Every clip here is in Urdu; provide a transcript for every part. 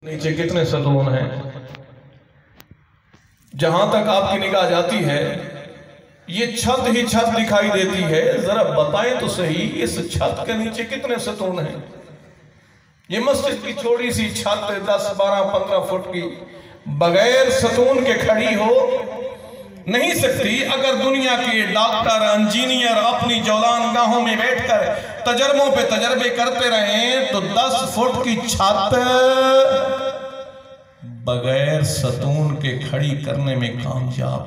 نیچے کتنے ستون ہیں؟ جہاں تک آپ کی نگاہ جاتی ہے یہ چھت ہی چھت دکھائی دیتی ہے، ذرا بتائیں تو صحیح اس چھت کے نیچے کتنے ستون ہیں؟ یہ مسجد کی چھوڑی سی چھت 10 12 15 فٹ کی بغیر ستون کے کھڑی ہو نہیں سکتی۔ اگر دنیا کے ڈاکٹر انجینئر اپنی جولان گاہوں میں بیٹھ کر تجربوں پہ تجربے کرتے رہیں تو 10 فٹ کی چھت بغیر ستون کے کھڑی کرنے میں کامیاب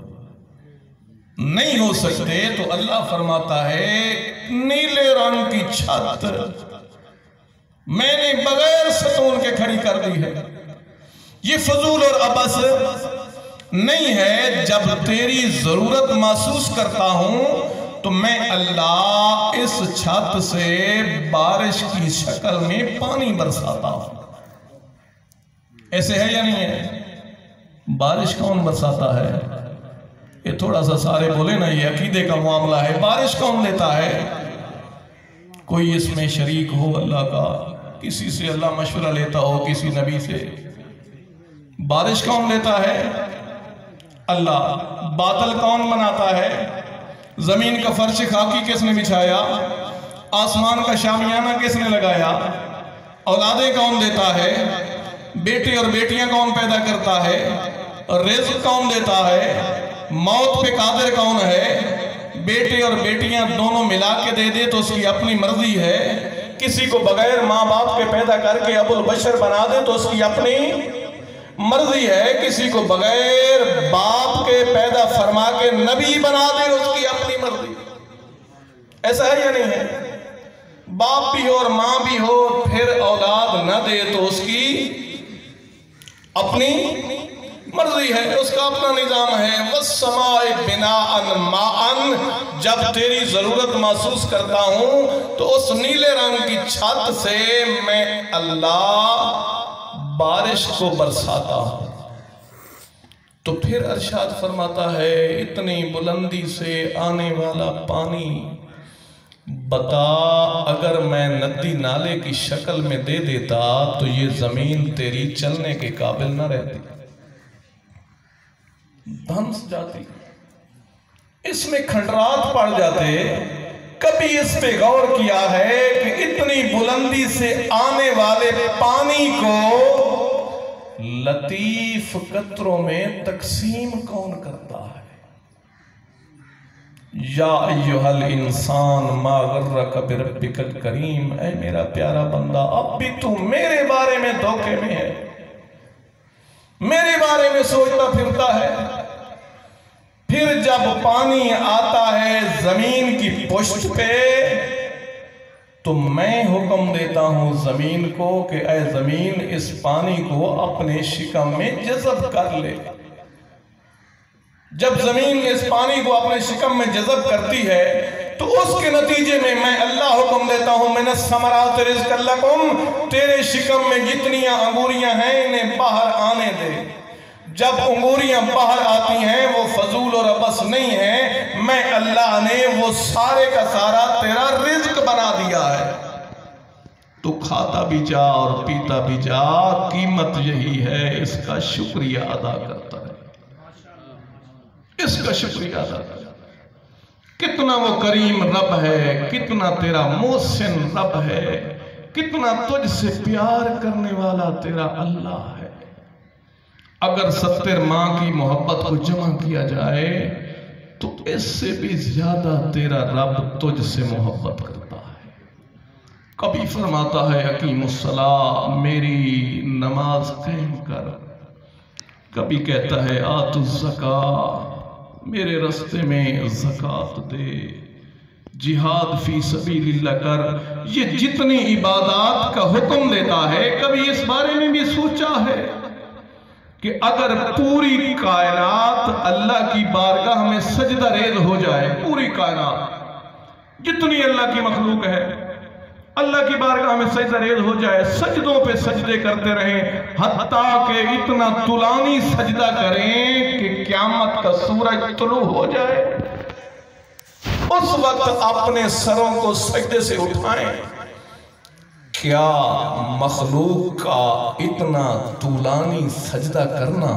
نہیں ہو سکتے۔ تو اللہ فرماتا ہے نیلے رنگ کی چھت میں نے بغیر ستون کے کھڑی کر دی ہے۔ یہ فضول اور عبث نہیں ہے، جب تیری ضرورت محسوس کرتا ہوں تو میں اللہ اس چھت سے بارش کی شکل میں پانی برساتا ہوں۔ ایسے ہے یا نہیں ہے؟ بارش کون برساتا ہے؟ یہ تھوڑا سا سارے بولے نا، یہ عقیدے کا معاملہ ہے۔ بارش کون دیتا ہے؟ کوئی اس میں شریک ہو اللہ کا، کسی سے اللہ مشورہ لیتا ہو، کسی نبی سے؟ بارش کون دیتا ہے؟ اللہ۔ بادل کون بناتا ہے؟ زمین کا فرش خاکی کس نے بچھایا؟ آسمان کا شامیانہ کس نے لگایا؟ اولادیں کون دیتا ہے؟ بیٹے اور بیٹیاں کون پیدا کرتا ہے؟ رزق کون دیتا ہے؟ موت پہ قادر کون ہے؟ بیٹے اور بیٹیاں دونوں ملا کے دے دے تو اس کی اپنی مرضی ہے۔ کسی کو بغیر ماں باپ کے پیدا کر کے ابو البشر بنا دے تو اس کی اپنی مرضی ہے۔ کسی کو بغیر باپ کے پیدا فرما کے نبی بنا دے اس کی اپنی مرضی۔ ایسا ہے یا نہیں ہے؟ باپ بھی ہو اور ماں بھی ہو پھر اولاد نہ دے تو اس کی اپنی مرضی ہے، اس کا اپنا نظام ہے۔ وَالسَّمَاءِ بِنَاءً مَاءً، جب تیری ضرورت محسوس کرتا ہوں تو اس نیلے رنگ کی چھت سے میں اللہ بارش کو برساتا ہوں۔ تو پھر ارشاد فرماتا ہے اتنی بلندی سے آنے والا پانی بتا اگر میں ندی نالے کی شکل میں دے دیتا تو یہ زمین تیری چلنے کے قابل نہ رہتی، دھنس جاتی، اس میں کھنڈرات پڑ جاتے۔ کبھی اس پہ غور کیا ہے کہ اتنی بلندی سے آنے والے پانی کو لطیف قطروں میں تقسیم کون کرتا ہے؟ یا ایہا الانسان ما غرک بربک الکریم، اے میرا پیارا بندہ اب بھی تو میرے بارے میں دھوکے میں ہے، میرے بارے میں سوچتا پھرتا ہے۔ پھر جب پانی آتا ہے زمین کی پشت پہ تو میں حکم دیتا ہوں زمین کو کہ اے زمین اس پانی کو اپنے شکم میں جذب کر لے۔ جب زمین اس پانی کو اپنے شکم میں جذب کرتی ہے تو اس کے نتیجے میں اللہ حکم دیتا ہوں من الثمرات رزقا لکم، تیرے شکم میں جتنی انگوریاں ہیں انہیں باہر آنے دے۔ جب انگوریاں باہر آتی ہیں وہ فضول اور عبث نہیں ہیں، میں اللہ نے وہ سارے کا سارا تیرا رزق بنا دیا ہے، تو کھاتا بھی جا اور پیتا بھی جا، قیمت یہی ہے، اس کا شکریہ ادا کرتا ہے، اس کا شکریہ ادا کرتا ہے۔ کتنا وہ کریم رب ہے، کتنا تیرا محسن رب ہے، کتنا تجھ سے پیار کرنے والا تیرا اللہ ہے۔ اگر 70 ماں کی محبت کو جمع کیا جائے تو اس سے بھی زیادہ تیرا رب تجھ سے محبت کرتا ہے۔ کبھی فرماتا ہے اقیم الصلاۃ، میری نماز قائم کر، کبھی کہتا ہے آت الزکاۃ، میرے راستے میں زکوٰۃ دے، جہاد فی سبیل اللہ کر۔ یہ جتنی عبادات کا حکم دیتا ہے کبھی اس بارے میں بھی سوچا ہے کہ اگر پوری کائنات اللہ کی بارگاہ میں سجدہ ریز ہو جائے، پوری کائنات جتنی اللہ کی مخلوق ہے اللہ کی بارگاہ میں سجدہ ریز ہو جائے، سجدوں پہ سجدے کرتے رہیں حتیٰ کہ اتنا طولانی سجدہ کریں کہ قیامت کا سورج طلوع ہو جائے، اس وقت اپنے سروں کو سجدے سے اٹھائیں کیا مخلوق کا اتنا طولانی سجدہ کرنا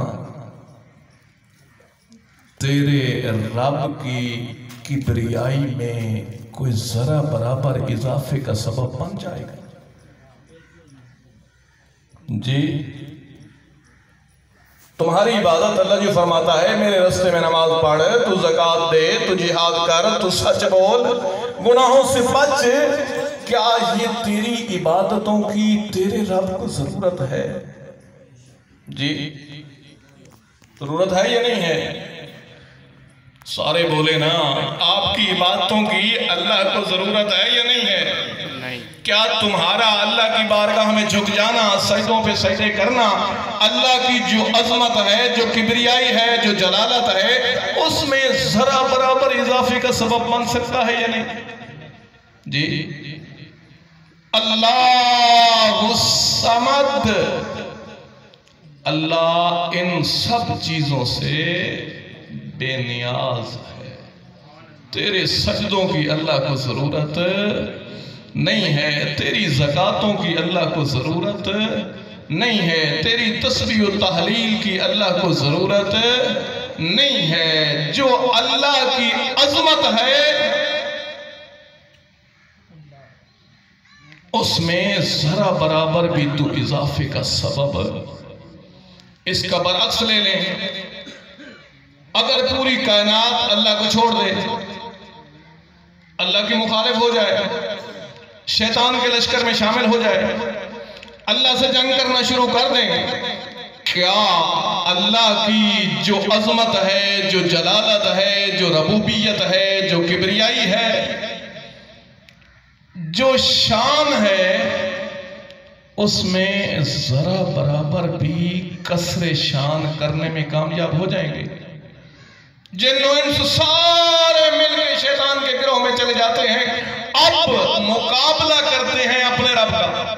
تیرے رب کی کبریائی میں کوئی ذرا برابر اضافے کا سبب بن جائے گا؟ جی تمہاری عبادت اللہ جو فرماتا ہے میرے رستے میں نماز پڑھ، تو زکوٰۃ دے، تو جہاد کر، تو سچ بول، گناہوں سے بچ، کیا یہ تیری عبادتوں کی تیرے رب کو ضرورت ہے؟ جی ضرورت ہے یا نہیں ہے؟ سارے بولے نا، آپ کی عبادتوں کی اللہ کو ضرورت ہے یا نہیں ہے؟ کیا تمہارا اللہ کی بارگاہ میں جھک جانا، سجدوں پہ سجدے کرنا، اللہ کی جو عظمت ہے، جو کبریائی ہے، جو جلالت ہے، اس میں ذرا برابر اضافے کا سبب بن سکتا ہے یا نہیں؟ جی اللہ الصمد، اللہ ان سب چیزوں سے بے نیاز ہے، تیرے سجدوں کی اللہ کو ضرورت نہیں ہے، تیری زکاتوں کی اللہ کو ضرورت نہیں ہے، تیری تسبیح و تحلیل کی اللہ کو ضرورت نہیں ہے۔ جو اللہ کی عظمت ہے اس میں ذرا برابر بھی تو اضافے کا سبب، اس کا برعکس لے لیں، اگر پوری کائنات اللہ کو چھوڑ دے، اللہ کی مخالف ہو جائے، شیطان کے لشکر میں شامل ہو جائے، اللہ سے جنگ کرنا شروع کر دیں، کیا اللہ کی جو عظمت ہے، جو جلالت ہے، جو ربوبیت ہے، جو کبریائی ہے، جو شان ہے، اس میں ذرا برابر بھی کسر شان کرنے میں کامیاب ہو جائیں گے؟ جن و انس سارے مل کے شیطان کے گروہ میں چلے جاتے ہیں، اب مقابلہ کرتے ہیں اپنے رب کا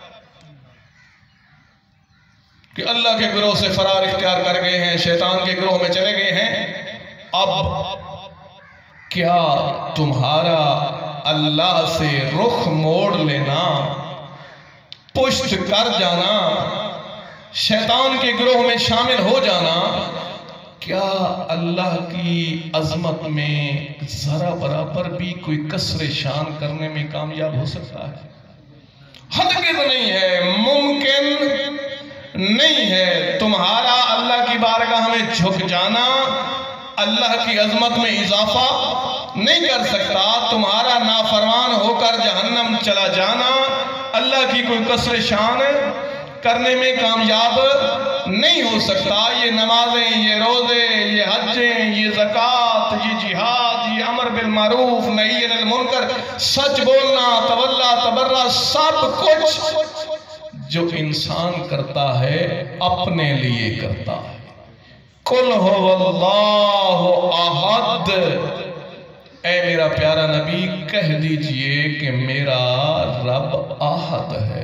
کہ اللہ کے گروہ سے فرار اختیار کر گئے ہیں، شیطان کے گروہ میں چلے گئے ہیں، اب کیا تمہارا اللہ سے رخ موڑ لینا، پشت کر جانا، شیطان کے گروہ میں شامل ہو جانا، کیا اللہ کی عظمت میں ذرا برابر بھی کوئی کسر شان کرنے میں کامیاب ہو سکتا ہے؟ ہرگز نہیں ہے، ممکن نہیں ہے۔ تمہارا اللہ کی بارگاہ میں جھک جانا اللہ کی عظمت میں اضافہ نہیں کر سکتا، تمہارا نافرمان ہو کر جہنم چلا جانا اللہ کی کوئی کسر شان کرنے میں کامیاب نہیں ہو سکتا۔ یہ نمازیں، یہ روزے، یہ حجیں، یہ زکوٰۃ، یہ جہاد، یہ امر بالمعروف نہی عن المنکر، سچ بولنا، تولا تبرہ، سب کچھ جو انسان کرتا ہے اپنے لیے کرتا ہے۔ قل هو اللہ احد، اے میرا پیارا نبی کہہ دیجئے کہ میرا رب احد ہے۔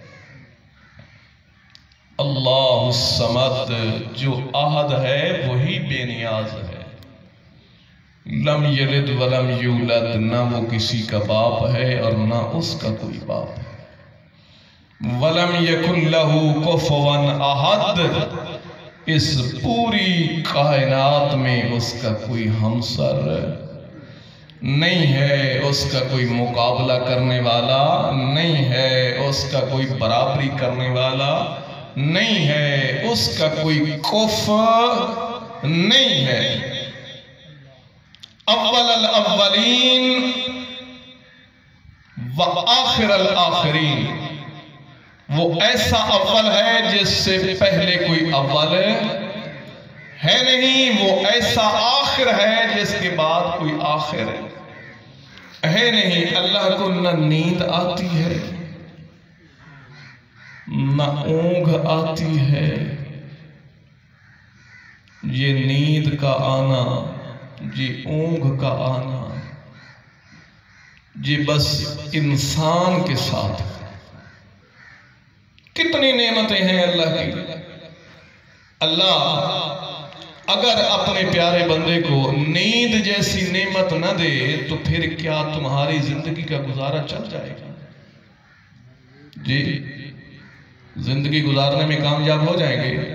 اللہ الصمد، جو احد ہے وہی بے نیاز ہے۔ لم یلد ولم یولد، نہ وہ کسی کا باپ ہے اور نہ اس کا کوئی باپ ہے۔ ولم یکن لہ کفوا احد، اس پوری کائنات میں اس کا کوئی ہمسر نہیں ہے، اس کا کوئی مقابلہ کرنے والا نہیں ہے، اس کا کوئی برابری کرنے والا نہیں ہے، اس کا کوئی کفو نہیں ہے۔ اول الاولین و آخر الآخرین، وہ ایسا اول ہے جس سے پہلے کوئی اول ہے نہیں، وہ ایسا آخر ہے جس کے بعد کوئی آخر ہے نہیں۔ اللہ کو نہ نیند آتی ہے، نہ اونگ آتی ہے۔ یہ نیند کا آنا، یہ اونگ کا آنا، یہ بس انسان کے ساتھ۔ کتنی نعمتیں ہیں اللہ کی۔ اللہ اگر اپنے پیارے بندے کو نیند جیسی نعمت نہ دے تو پھر کیا تمہاری زندگی کا گزارا چل جائے گا؟ جی زندگی گزارنے میں کامیاب ہو جائیں گے؟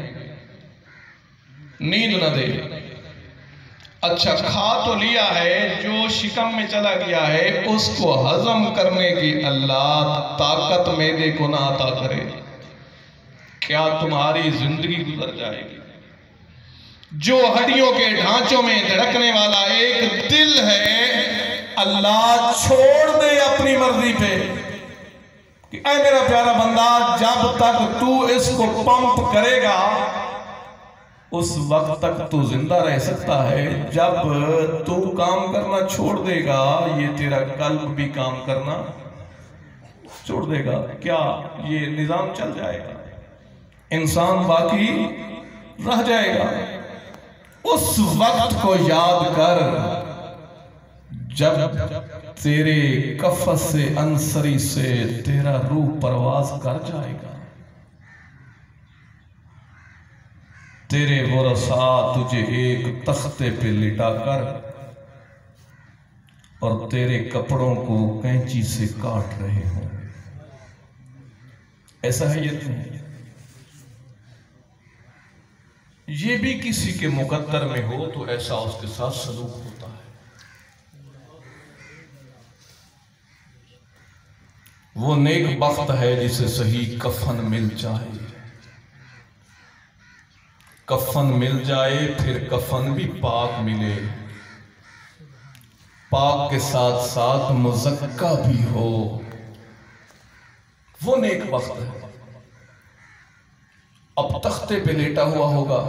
نیند نہ دے، اچھا کھا تو لیا ہے، جو شکم میں چلا گیا ہے اس کو ہضم کرنے کی اللہ طاقت معدے کو نہ عطا کرے، کیا تمہاری زندگی گزر جائے گی؟ جو ہڈیوں کے ڈھانچوں میں دھڑکنے والا ایک دل ہے، اللہ چھوڑ دے اپنی مرضی پہ کہ اے میرا پیارا بندہ، جب تک تو اس کو پمپ کرے گا اس وقت تک تو زندہ رہ سکتا ہے، جب تو کام کرنا چھوڑ دے گا یہ تیرا قلب بھی کام کرنا چھوڑ دے گا، کیا یہ نظام چل جائے گا؟ انسان باقی رہ جائے گا۔ اس وقت کو یاد کر جب تیرے قفس عنصری سے تیرا روح پرواز کر جائے گا، تیرے ورثاء تجھے ایک تختے پہ لٹا کر اور تیرے کپڑوں کو کینچی سے کاٹ رہے ہوں۔ ایسا ہے یہ نہیں، یہ بھی کسی کے مقدر میں ہو تو ایسا اس کے ساتھ سلوک ہوتا ہے۔ وہ نیک بخت ہے جسے صحیح کفن مل جائے، کفن مل جائے پھر کفن بھی پاک ملے، پاک کے ساتھ ساتھ مزکہ بھی ہو، وہ نیک بخت ہے۔ اب تختے پہ لیٹا ہوا ہوگا،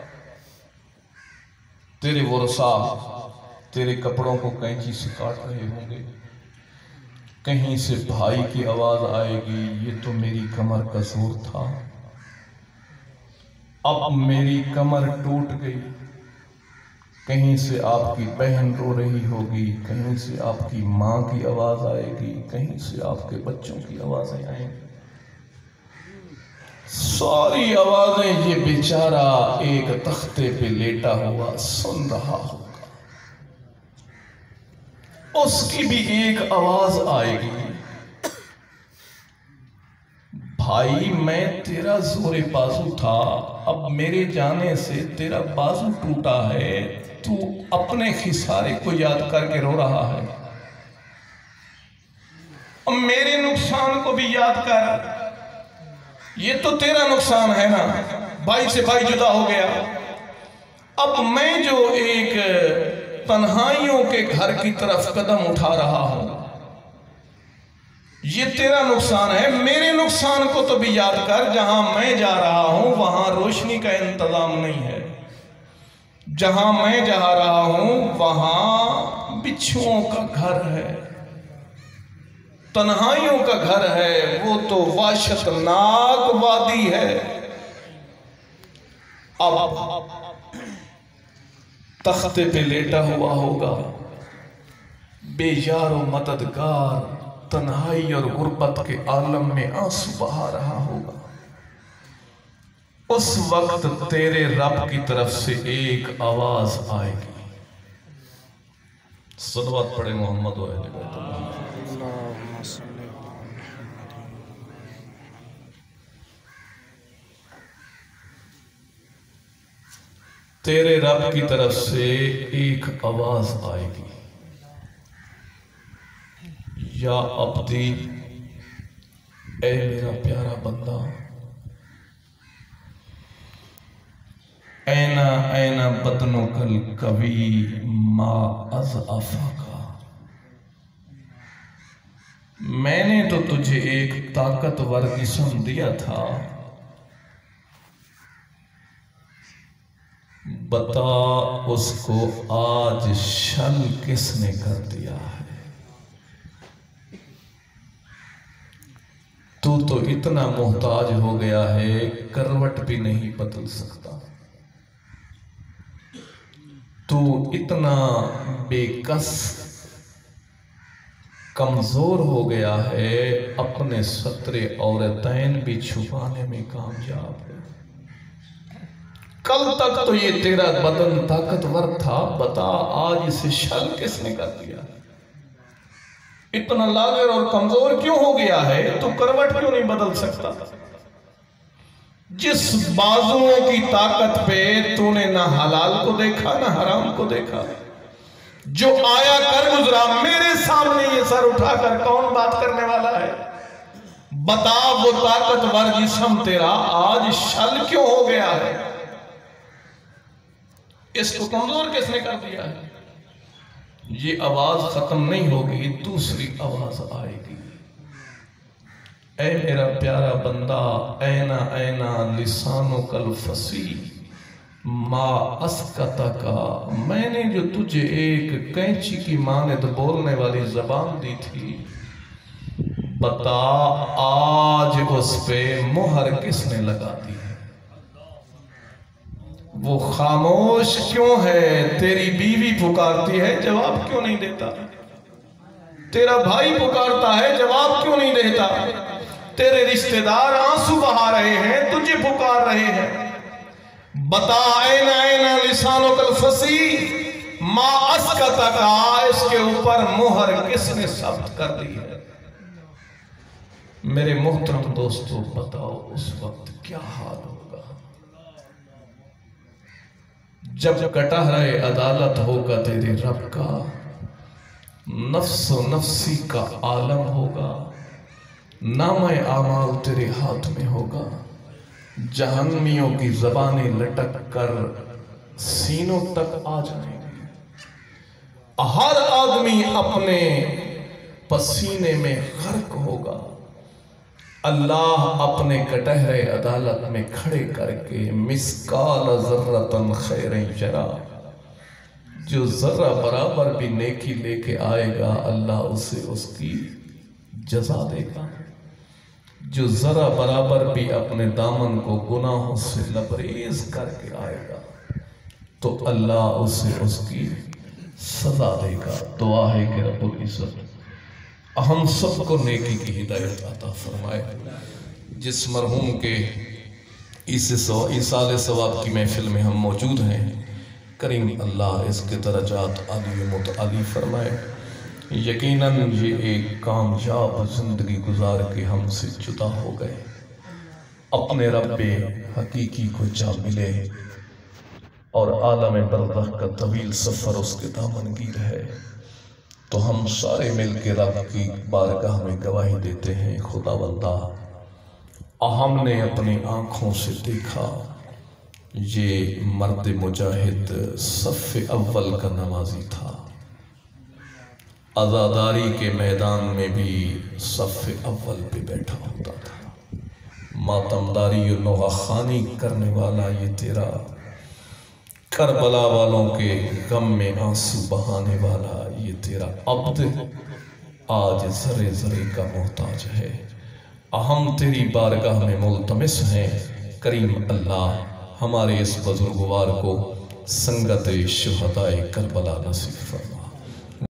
تیرے ورثاء تیرے کپڑوں کو کینچی سے کاٹ رہے ہوں گے، کہیں سے بھائی کی آواز آئے گی، یہ تو میری کمر کا زور تھا، اب میری کمر ٹوٹ گئی۔ کہیں سے آپ کی بہن رو رہی ہوگی، کہیں سے آپ کی ماں کی آواز آئے گی، کہیں سے آپ کے بچوں کی آوازیں آئیں گی، ساری آوازیں یہ بیچارہ ایک تختے پہ لیٹا ہوا سن رہا ہوگا۔ اس کی بھی ایک آواز آئے گی، بھائی میں تیرا زور بازو تھا، اب میرے جانے سے تیرا بازو ٹوٹا ہے، تو اپنے خسارے کو یاد کر کے رو رہا ہے، اب میرے نقصان کو بھی یاد کر، یہ تو تیرا نقصان ہے نا، بھائی سے بھائی جدا ہو گیا، اب میں جو ایک تنہائیوں کے گھر کی طرف قدم اٹھا رہا ہوں، یہ تیرا نقصان ہے، میرے نقصان کو تو بھی یاد کر، جہاں میں جا رہا ہوں وہاں روشنی کا انتظام نہیں ہے، جہاں میں جا رہا ہوں وہاں بچھوؤں کا گھر ہے، تنہائیوں کا گھر ہے، وہ تو وحشت ناک وادی ہے۔ اب تختے پہ لیٹا ہوا ہوگا، بے یار و مددگار، تنہائی اور غربت کے عالم میں آنسو بہا رہا ہوگا، اس وقت تیرے رب کی طرف سے ایک آواز آئے گی، صلوات پڑھے محمد و اہل بیت اللہ۔ تیرے رب کی طرف سے ایک آواز آئے گی، یا عبدی، اے میرا پیارا بندہ، اینا اینا بدنک القوی ما اضعفکا، میں نے تو تجھے ایک طاقتور جسم دیا تھا، بتا اس کو آج شل کس نے کر دیا ہے؟ تو اتنا محتاج ہو گیا ہے کروٹ بھی نہیں بدل سکتا، تو اتنا بے کس کمزور ہو گیا ہے، اپنے ستر عورتین بھی چھپانے میں کامیاب ہے۔ کل تک تو یہ تیرا بدن طاقتور تھا، بتا آج اسے شل کس نے کر دیا؟ اتنا لاغر اور کمزور کیوں ہو گیا ہے؟ تو کروٹ کیوں نہیں بدل سکتا؟ جس بازوؤں کی طاقت پہ تو نے نہ حلال کو دیکھا نہ حرام کو دیکھا، جو آیا کر گزرا، میرے سامنے یہ سر اٹھا کر کون بات کرنے والا ہے؟ بتا وہ طاقتور جسم تیرا آج شل کیوں ہو گیا ہے؟ اس کو کمزور کس نے کر دیا ہے؟ یہ آواز ختم نہیں ہوگی، دوسری آواز آئے گی۔ اے میرا پیارا بندہ، اینا اینا لسانک الفصیح ما اسکتک، میں نے جو تجھے ایک کینچی کی مانند بولنے والی زبان دی تھی، بتا آج اس پہ مہر کس نے لگا دی ہے؟ وہ خاموش کیوں ہے؟ تیری بیوی پکارتی ہے، جواب کیوں نہیں دیتا؟ تیرا بھائی پکارتا ہے، جواب کیوں نہیں دیتا؟ تیرے رشتہ دار آنسو بہا رہے ہیں، تجھے پکار رہے ہیں۔ بتا اینا اینا لسانک الفصیح ما اسکتک، اس کے اوپر مہر کس نے ثبت کر دی ہے؟ میرے محترم دوستو، بتاؤ اس وقت کیا حال ہوگا جب کٹہرے عدالت ہوگا تیرے رب کا، نفس و نفسی کا عالم ہوگا، نامہ اعمال تیرے ہاتھ میں ہوگا، جہنمیوں کی زبانیں لٹک کر سینوں تک آ جائیں گی، ہر آدمی اپنے پسینے میں غرق ہوگا، اللہ اپنے کٹہرے عدالت میں کھڑے کر کے مسکال ذرۃ خیر یرا، جو ذرہ برابر بھی نیکی لے کے آئے گا اللہ اسے اس کی جزا دے گا، جو ذرہ برابر بھی اپنے دامن کو گناہوں سے لبریز کر کے آئے گا تو اللہ اسے اس کی سزا دے گا۔ دعا ہے کہ رب العزت ہم سب کو نیکی کی ہدایت عطا فرمائے۔ جس مرحوم کے ایصال ثواب کی محفل میں ہم موجود ہیں، کریم اللہ اس کے درجات عالی متعالی فرمائے۔ یقیناً یہ ایک کامیاب زندگی گزار کے ہم سے جدا ہو گئے، اپنے رب حقیقی کو جا ملے، اور عالم برزخ کا طویل سفر اس کے دامنگیر ہے۔ تو ہم سارے مل کے رب کی بارگاہ میں گواہی دیتے ہیں، خدا بندہ ہم نے اپنی آنکھوں سے دیکھا یہ مرد مجاہد صف اول کا نمازی تھا، عزاداری کے میدان میں بھی صف اول پہ بیٹھا ہوتا تھا، ماتمداری و نوحانی کرنے والا یہ تیرا، کربلا والوں کے غم میں آنسو بہانے والا یہ تیرا عبد آج ذرے ذرے کا محتاج ہے۔ ہم تیری بارگاہ میں ملتمس ہیں، کریم اللہ ہمارے اس بزرگوار کو سنگت شہدائے کربلا نصیب فرما۔